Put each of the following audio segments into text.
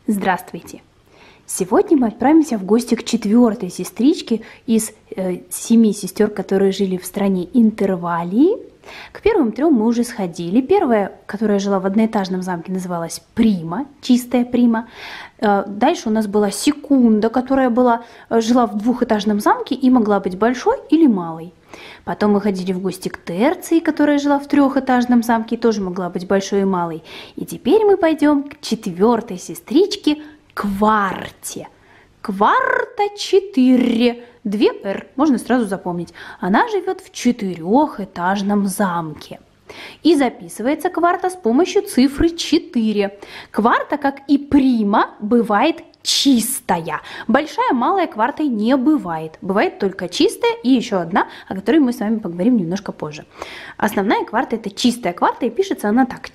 Здравствуйте! Сегодня мы отправимся в гости к четвертой сестричке из 7 сестер, которые жили в стране Интервалии. К первым 3 мы уже сходили. Первая, которая жила в одноэтажном замке, называлась Прима, чистая Прима. Дальше у нас была Секунда, которая жила в 2-этажном замке и могла быть большой или малой. Потом мы ходили в гости к Терции, которая жила в 3-этажном замке и тоже могла быть большой и малой. И теперь мы пойдем к четвертой сестричке Кварте. Кварта 4, 2 «Р», можно сразу запомнить. Она живет в 4-этажном замке. И записывается Кварта с помощью цифры 4. Кварта, как и Прима, бывает чистая. Большая, малая квартой не бывает. Бывает только чистая и еще одна, о которой мы с вами поговорим немножко позже. Основная кварта – это чистая кварта, и пишется она так: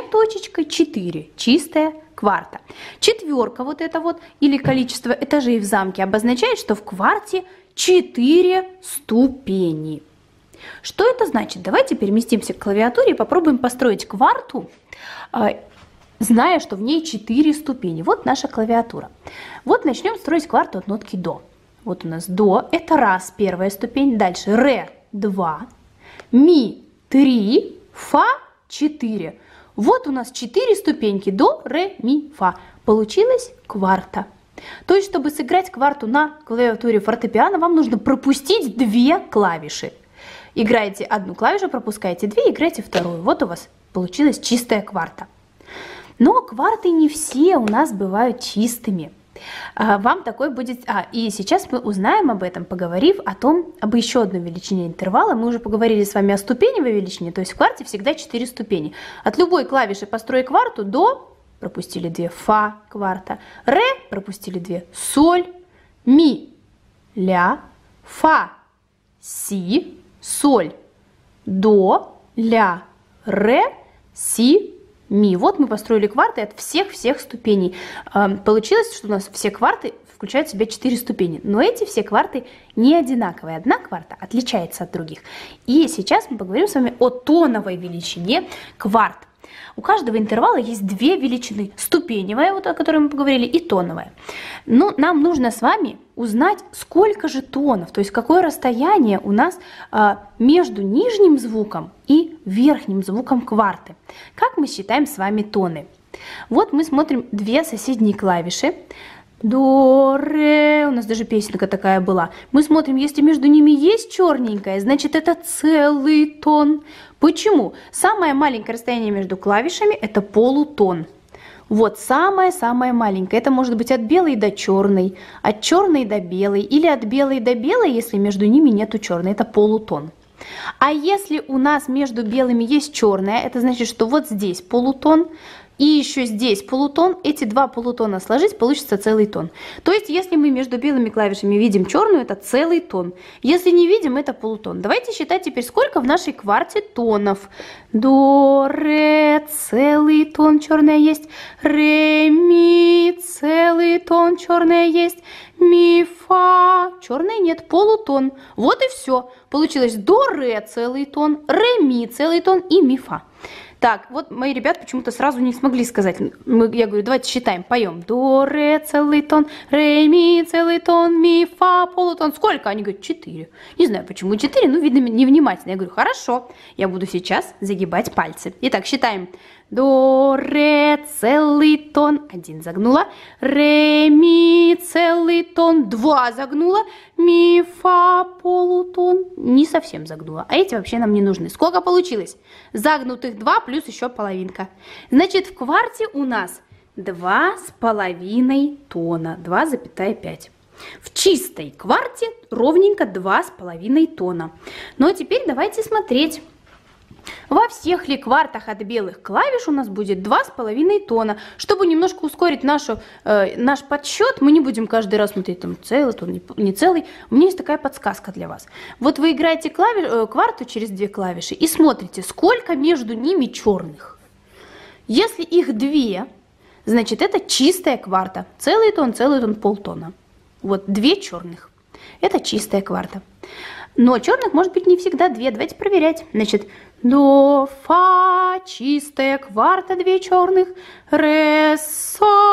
Ч.4, чистая кварта. Четверка вот это вот, или количество этажей в замке, обозначает, что в кварте 4 ступени. Что это значит? Давайте переместимся к клавиатуре и попробуем построить кварту, зная, что в ней 4 ступени. Вот наша клавиатура. Вот начнем строить кварту от нотки до. Вот у нас до – это раз, первая ступень. Дальше ре – 2, ми – 3, фа – 4. Вот у нас 4 ступеньки до, ре, ми, фа. Получилась кварта. То есть, чтобы сыграть кварту на клавиатуре фортепиано, вам нужно пропустить 2 клавиши. Играете одну клавишу, пропускаете 2, играете вторую. Вот у вас получилась чистая кварта. Но кварты не все у нас бывают чистыми. Вам такой будет... и сейчас мы узнаем об этом, поговорив об еще одной величине интервала. Мы уже поговорили с вами о ступеневой величине, то есть в кварте всегда 4 ступени. От любой клавиши построй кварту до, пропустили 2, фа, кварта, ре, пропустили 2, соль, ми, ля, фа, си, соль, до, ля, ре, си, ми. Вот мы построили кварты от всех ступеней. Получилось, что у нас все кварты включают в себя 4 ступени. Но эти все кварты не одинаковые. Одна кварта отличается от других. И сейчас мы поговорим с вами о тоновой величине кварт. У каждого интервала есть 2 величины. Ступеневая, вот о которой мы поговорили, и тоновая. Но нам нужно с вами узнать, сколько же тонов, то есть какое расстояние у нас между нижним звуком и верхним звуком кварты. Как мы считаем с вами тоны? Вот мы смотрим 2 соседние клавиши. До, ре, у нас даже песенка такая была. Мы смотрим, если между ними есть черненькое, значит это целый тон. Почему? Самое маленькое расстояние между клавишами – это полутон. Вот самое-самое маленькое. Это может быть от белой до черной, от черной до белой, или от белой до белой, если между ними нету черной. Это полутон. А если у нас между белыми есть черная, это значит, что вот здесь полутон, и еще здесь полутон, эти 2 полутона сложить, получится целый тон. То есть, если мы между белыми клавишами видим черную, это целый тон. Если не видим, это полутон. Давайте считать теперь, сколько в нашей кварте тонов. До, ре, целый тон, черная есть. Ре, ми, целый тон, черная есть. Ми, фа, черной нет, полутон. Вот и все. Получилось до, ре, целый тон, ре, ми, целый тон и ми, фа. Так, вот мои ребята почему-то сразу не смогли сказать. Я говорю, давайте считаем, поем. До, ре, целый тон, ре, ми, целый тон, ми, фа, полутон. Сколько? Они говорят, 4. Не знаю, почему 4, ну, видно, невнимательно. Я говорю, хорошо, я буду сейчас загибать пальцы. Итак, считаем. До, ре, целый тон, 1 загнула, ре, ми, целый тон, 2 загнула, ми, фа, полутон, не совсем загнула, а эти вообще нам не нужны. Сколько получилось? Загнутых 2 плюс еще половинка. Значит, в кварте у нас 2,5 тона, 2,5. В чистой кварте ровненько 2,5 тона. Но теперь давайте смотреть. Во всех ли квартах от белых клавиш у нас будет 2,5 тона. Чтобы немножко ускорить наш подсчет, мы не будем каждый раз смотреть, там целый тон, не целый. У меня есть такая подсказка для вас. Вот вы играете кварту через 2 клавиши и смотрите, сколько между ними черных. Если их 2, значит это чистая кварта. Целый тон, полтона. Вот 2 черных. Это чистая кварта. Но черных может быть не всегда 2. Давайте проверять. Значит, до, фа, чистая кварта, 2 черных. Ре, соль,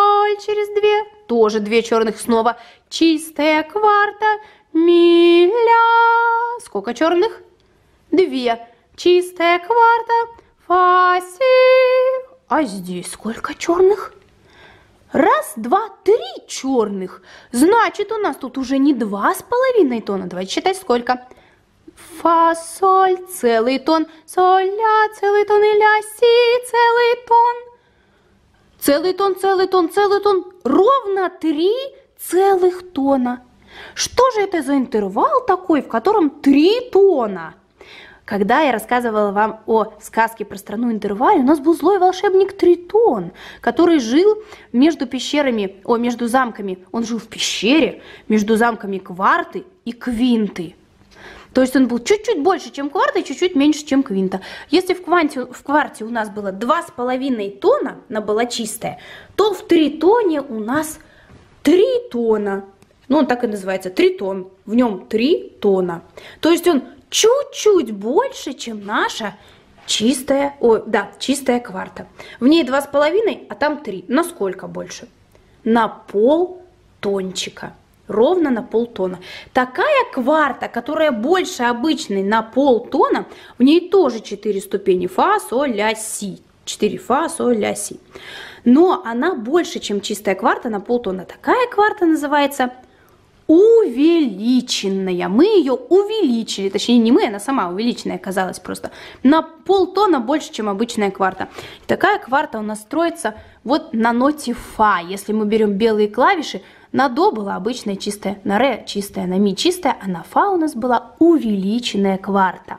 через 2, тоже 2 черных снова. Чистая кварта, ми, ля. Сколько черных? 2. Чистая кварта, фа, си. А здесь сколько черных? 1, 2, 3 черных. Значит, у нас тут уже не 2,5 тона. Давайте считать сколько. Фа, соль, целый тон. Соль, ля, целый тон. И ля, си, целый тон. Целый тон, целый тон, целый тон. Ровно 3 целых тона. Что же это за интервал такой, в котором 3 тона? Когда я рассказывала вам о сказке про страну Интервале, у нас был злой волшебник Тритон, который жил между замками. Он жил в пещере между замками Кварты и Квинты. То есть он был чуть-чуть больше, чем Кварта, и чуть-чуть меньше, чем Квинта. Если в Кварте у нас было 2,5 тона, она была чистая, то в Тритоне у нас 3 тона. Ну, он так и называется, Тритон. В нем 3 тона. То есть он чуть-чуть больше, чем наша чистая кварта. В ней 2,5, а там 3. На сколько больше? На полтончика. Ровно на полтона. Такая кварта, которая больше обычной на полтона, в ней тоже 4 ступени. Фа, соль, ля, си. 4 фа, соль, ля, си. Но она больше, чем чистая кварта на полтона. Такая кварта называется увеличенная. Мы ее увеличили, точнее не мы, она сама увеличенная оказалась просто. На полтона больше, чем обычная кварта. Такая кварта у нас строится вот на ноте фа. Если мы берем белые клавиши, на до была обычная чистая, на ре чистая, на ми чистая, а на фа у нас была увеличенная кварта.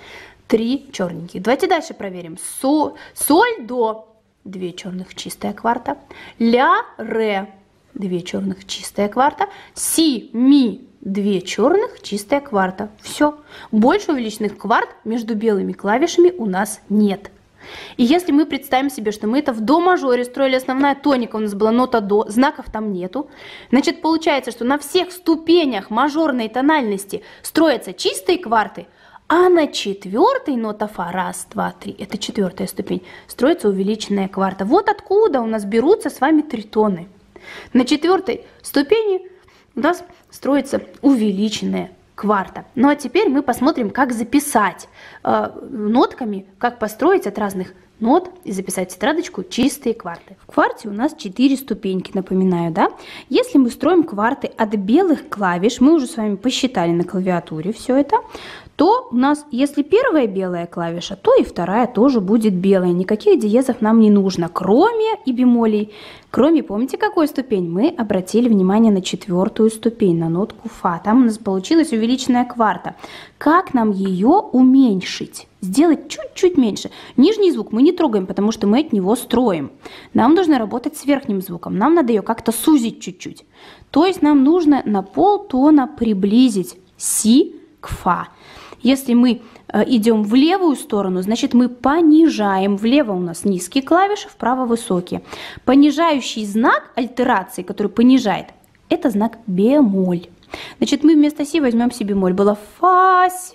3 черненьких. Давайте дальше проверим. Соль, до, 2 черных, чистая кварта. Ля, ре, 2 черных, чистая кварта. Си, ми, 2 черных, чистая кварта. Все. Больше увеличенных кварт между белыми клавишами у нас нет. И если мы представим себе, что мы это в до мажоре строили, основная тоника у нас была нота до, знаков там нету, значит получается, что на всех ступенях мажорной тональности строятся чистые кварты, а на 4-й нота фа, 1, 2, 3, это 4-я ступень, строится увеличенная кварта. Вот откуда у нас берутся с вами тритоны. На 4-й ступени у нас строится увеличенная кварта. Ну а теперь мы посмотрим, как записать нотками, как построить от разных нот и записать в тетрадочку чистые кварты. В кварте у нас 4 ступеньки, напоминаю, да? Если мы строим кварты от белых клавиш, мы уже с вами посчитали на клавиатуре все это, то у нас, если первая белая клавиша, то и вторая тоже будет белая. Никаких диезов нам не нужно, кроме и бемолей. Кроме, помните, какую ступень? Мы обратили внимание на 4-ю ступень, на нотку фа. Там у нас получилась увеличенная кварта. Как нам ее уменьшить? Сделать чуть-чуть меньше. Нижний звук мы не трогаем, потому что мы от него строим. Нам нужно работать с верхним звуком. Нам надо ее как-то сузить чуть-чуть. То есть нам нужно на полтона приблизить си к фа. Если мы идем в левую сторону, значит мы понижаем. Влево у нас низкие клавиши, вправо высокие. Понижающий знак альтерации, который понижает, это знак бемоль. Значит, мы вместо си возьмем си бемоль. Было фа, си,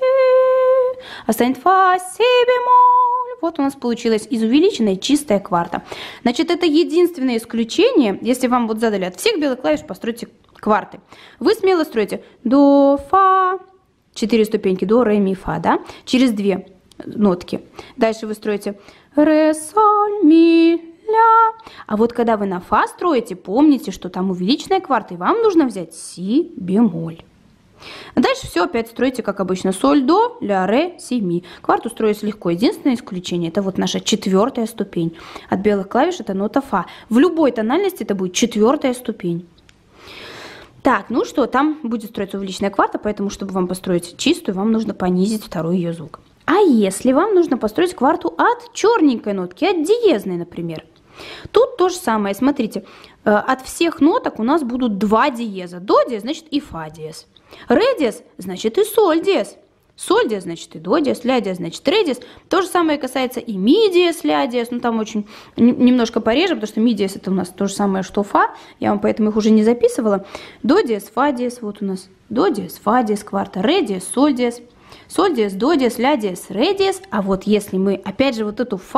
а станет фа, си бемоль. Вот у нас получилась из увеличенной чистая кварта. Значит, это единственное исключение. Если вам вот задали от всех белых клавиш, постройте кварты. Вы смело строите до, фа, 4 ступеньки, до, ре, ми, фа, да? Через 2 нотки. Дальше вы строите ре, соль, ми, ля. А вот когда вы на фа строите, помните, что там увеличенная кварта, и вам нужно взять си бемоль. А дальше все опять строите, как обычно. Соль, до, ля, ре, си, ми. Кварту строить легко. Единственное исключение, это вот наша 4-я ступень. От белых клавиш это нота фа. В любой тональности это будет 4-я ступень. Так, ну что, там будет строиться увеличенная кварта, поэтому, чтобы вам построить чистую, вам нужно понизить второй ее звук. А если вам нужно построить кварту от черненькой нотки, от диезной, например, тут то же самое. Смотрите, от всех ноток у нас будут 2 диеза. До диез, значит, и фа диез. Ре диез, значит, и соль диез. Соль диез, значит, и до диез. Ля диез, значит, ре диез. То же самое касается и ми диез, ля диез. Ну, там очень немножко пореже, потому что ми диез это у нас то же самое, что фа. Я вам поэтому их уже не записывала. До диез, фа диез. Вот у нас до диез, фа диез, кварта. Ре диез, соль диез. Соль диез, до диез, ля диез, ре диез. А вот если мы, опять же, вот эту фа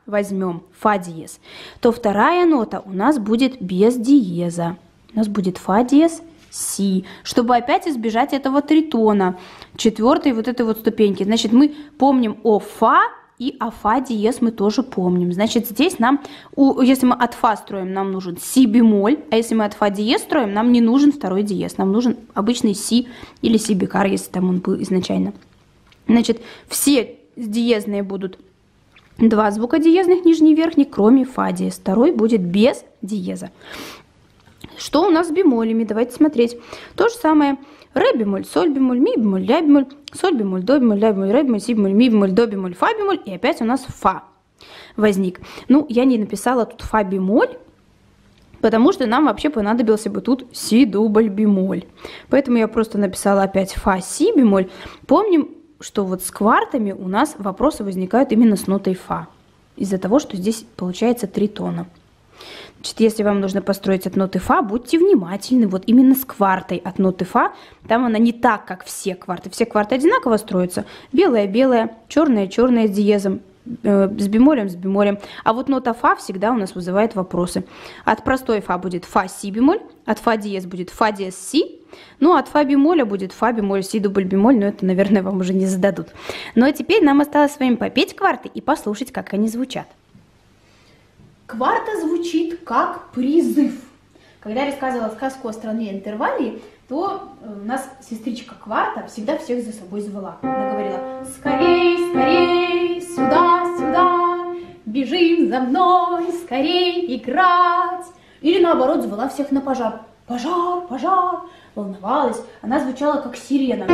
возьмем, фа диез, то вторая нота у нас будет без диеза. У нас будет фа диез, си, чтобы опять избежать этого тритона, четвертой вот этой вот ступеньки. Значит, мы помним о фа, и о фа диез мы тоже помним. Значит, здесь нам, если мы от фа строим, нам нужен си бемоль, а если мы от фа диез строим, нам не нужен второй диез, нам нужен обычный си или си бикар, если там он был изначально. Значит, все диезные будут два звука диезных, нижний и верхний, кроме фа диез. Второй будет без диеза. Что у нас с бемолями? Давайте смотреть. То же самое. Ре бемоль, соль бемоль, ми бемоль, ля бемоль, соль бемоль, до бемоль, ля бемоль, ре бемоль, си бемоль, ми бемоль, до бемоль, фа бемоль. И опять у нас фа возник. Ну, я не написала тут фа бемоль, потому что нам вообще понадобился бы тут си дубль бемоль. Поэтому я просто написала опять фа си бемоль. Помним, что вот с квартами у нас вопросы возникают именно с нотой фа. Из-за того, что здесь получается три тона. Значит, если вам нужно построить от ноты фа, будьте внимательны. Вот именно с квартой от ноты фа, там она не так, как все кварты. Все кварты одинаково строятся. Белая-белая, черная-черная с диезом, с бемолем. А вот нота фа всегда у нас вызывает вопросы. От простой фа будет фа си бемоль, от фа диез будет фа диез си, ну от фа бемоля будет фа бемоль си дубль бемоль, но это, наверное, вам уже не зададут. Ну а теперь нам осталось с вами попеть кварты и послушать, как они звучат. Кварта звучит как призыв. Когда я рассказывала сказку о стране Интервалии, то у нас сестричка Кварта всегда всех за собой звала. Она говорила: «Скорей, скорей, сюда, сюда, бежим за мной, скорей играть». Или наоборот, звала всех на пожар. «Пожар, пожар», волновалась. Она звучала как сирена.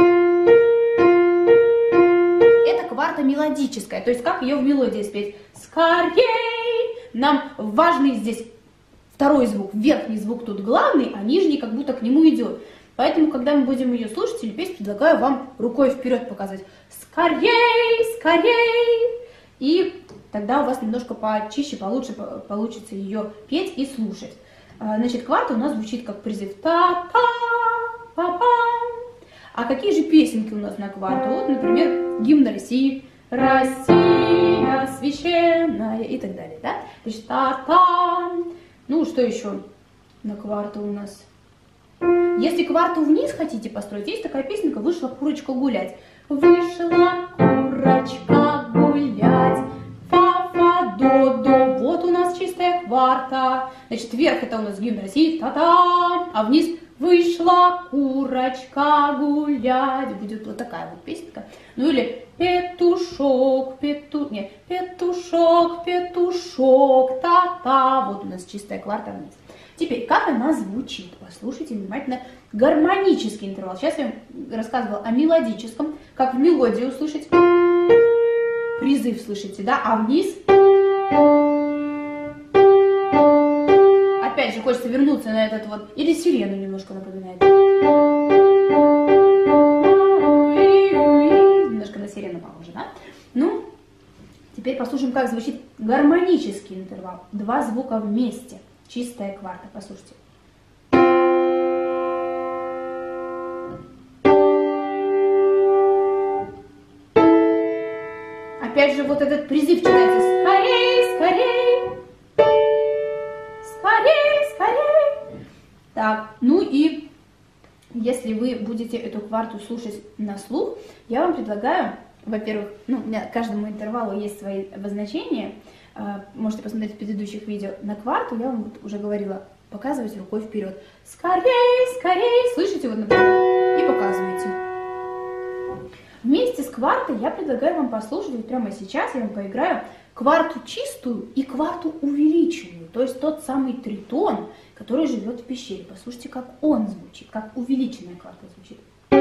Это кварта мелодическая, то есть как ее в мелодии спеть. «Скорей». Нам важный здесь второй звук, верхний звук тут главный, а нижний как будто к нему идет. Поэтому, когда мы будем ее слушать или петь, предлагаю вам рукой вперед показать. Скорей, скорей! И тогда у вас немножко почище, получше получится ее петь и слушать. Значит, кварта у нас звучит как призыв. Та-та, па-па. А какие же песенки у нас на кварту? Вот, например, гимн России. Россия священная и так далее, да? Значит, та-та. Ну, что еще на кварту у нас? Если кварту вниз хотите построить, есть такая песенка «Вышла курочка гулять». Вышла курочка гулять, фа-фа-до-до. Вот у нас чистая кварта. Значит, вверх это у нас гимн России, та-та, а вниз вышла курочка гулять. Будет вот такая вот песенка. Ну или петушок, петушок, петушок, та-та. Вот у нас чистая кварта вниз. Теперь, как она звучит? Послушайте внимательно. Гармонический интервал. Сейчас я вам рассказывала о мелодическом. Как в мелодии услышать. Призыв слышите, да? А вниз. Опять же, хочется вернуться на этот вот. Или сирену немножко напоминает. Немножко на сирену похоже, да? Ну, теперь послушаем, как звучит гармонический интервал. Два звука вместе. Чистая кварта. Послушайте. Опять же, вот этот призыв читается. Скорей, скорей. Скорей, скорей. Так, ну и если вы будете эту кварту слушать на слух, я вам предлагаю, во-первых, ну, у меня каждому интервалу есть свои обозначения. Можете посмотреть в предыдущих видео на кварту, я вам уже говорила, показывать рукой вперед. Скорей, скорей, слышите, вот, например, и показываете. Вместе с квартой я предлагаю вам послушать, вот прямо сейчас я вам поиграю кварту чистую и кварту увеличенную, то есть тот самый тритон, который живет в пещере. Послушайте, как он звучит, как увеличенная кварта звучит.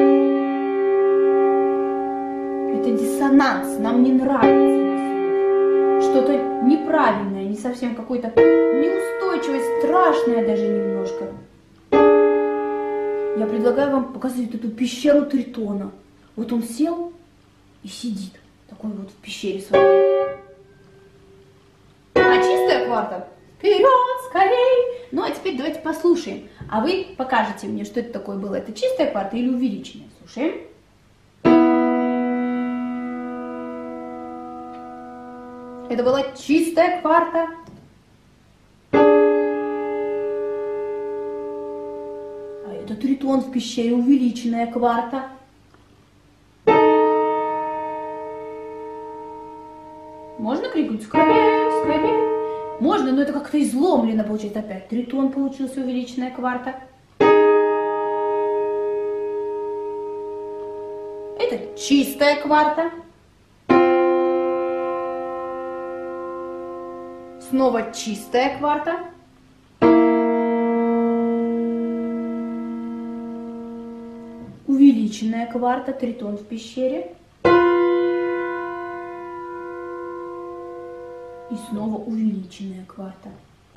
Это диссонанс, нам не нравится. Что-то неправильное, не совсем какой-то неустойчивость, страшное даже немножко. Я предлагаю вам показать эту пещеру тритона. Вот он сел и сидит, такой вот в пещере своей. А чистая кварта? Вперед, скорей! Ну а теперь давайте послушаем. А вы покажете мне, что это такое было. Это чистая кварта или увеличенная? Слушаем. Это была чистая кварта. А это тритон в пещере, увеличенная кварта. Можно крикнуть «Скорее, скорее»? Можно, но это как-то изломлено получается опять. Тритон получился, увеличенная кварта. Это чистая кварта. Снова чистая кварта. Увеличенная кварта, тритон в пещере. И снова увеличенная кварта.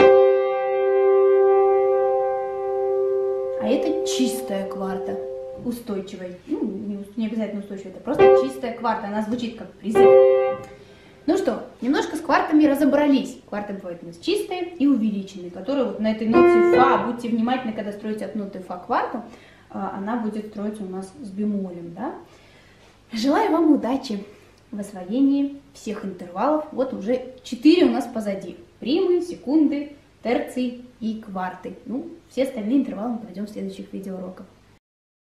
А это чистая кварта, устойчивая. Ну, не обязательно устойчивая, это просто чистая кварта. Она звучит как призыв. Ну что, немножко с квартами разобрались. Кварты бывают у нас чистые и увеличенные, которые вот на этой ноте фа, будьте внимательны, когда строите от ноты фа кварту, она будет строиться у нас с бемолем, да? Желаю вам удачи в освоении всех интервалов. Вот уже 4 у нас позади. Примы, секунды, терции и кварты. Ну, все остальные интервалы мы пройдем в следующих видеоуроках.